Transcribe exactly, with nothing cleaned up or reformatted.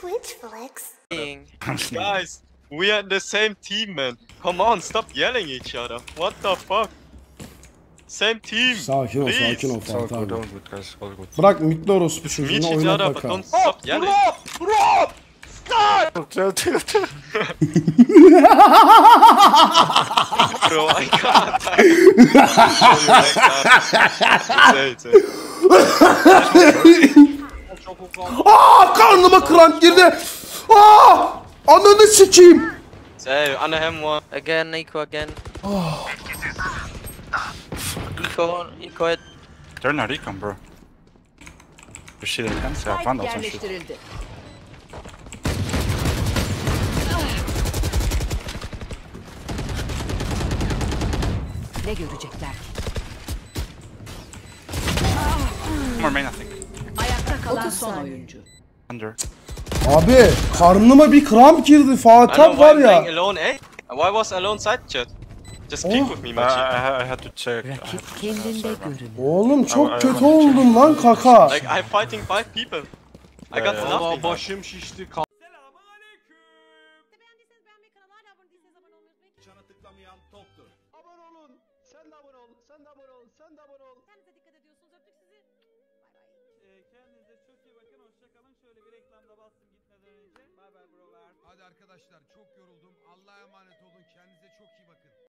Twitch flex. Guys, we are the same team, man. Come on, stop yelling each other. What the fuck? Same team. Sakin ol, Please. sakin ol It's all Fatih good, abi. all good guys, all good. Bırak mitli orospu Meet çocuğunu each oynat other, but bakalım. don't stop yelling. Chill, chill, chill. Bro, I can't. I can't. Say it, say it. Aa, karnıma kramp girdi. Aa! Ananı sikeyim. Say, under him one. Again, Nico, again. Eco, eco it. They're not recon, bro. Your shit intense, yeah, vandals and shit. Yerleştirildi. Ne görecekler ki? More main, I think. Ayakta kalan son oyuncu. Under. Abi karnıma bir kramp girdi I Fatih know abi why var I'm playing ya. alone, eh? Why was alone side chat? Just peek Oh. with me, Uh, my I, G. ha- I had to check. I had Rakip to- kendinde sorry, bro. görünür. Oğlum çok I- I kötü wanna check. oldum lan kaka. Like, I'm fighting five people. I got Yeah. nothing. Başım şişti. Kal Beğendiyseniz beğenmeyi, kanala hala abone değilseniz abone olmayı unutmayın. Çana tıklamayan toptur. Abone olun. Sen de abone ol. Sen de abone ol. Sen de abone ol. Kendinize dikkat ediyorsunuz. Öptük sizi. Bay bay. Ee, kendinize çok iyi bakın. Hoşça kalın. Şöyle bir reklamda bastım gitmeden önce. Bay bay brolar. Hadi arkadaşlar çok yoruldum. Allah'a emanet olun. Kendinize çok iyi bakın.